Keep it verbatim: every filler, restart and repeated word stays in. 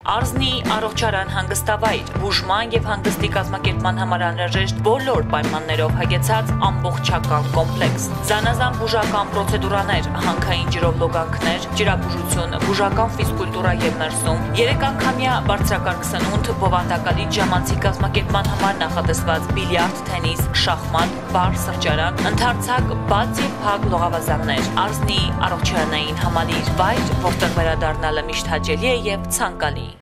Արզնի առողջարան հանգստավայր, բուժման և հանգստի կազմակերպման համար անհրաժեշտ բոլոր պայմաններով հագեցած ամբողջական կոմպլեքս։ Զանազան բուժական պրոցեդուրաներ, հանքային ջրով լոգանքներ, ջրաբուժություն, բուժական ֆիզկուլտուրա և մրսում, երեք անգամյա բարձրակարգ սնունդ, բովանդակալից ժամանցի կազմակերպման համար նախատեսված բիլիարդ, թենիս, շախմատ, բար, սրճարան, ընդարձակ, բաց և փակ լողավազաններ, Արզնի առողջարանային համալիր վայր, որտեղ վերադառնալը միշտ հաճելի է և ցանկալի։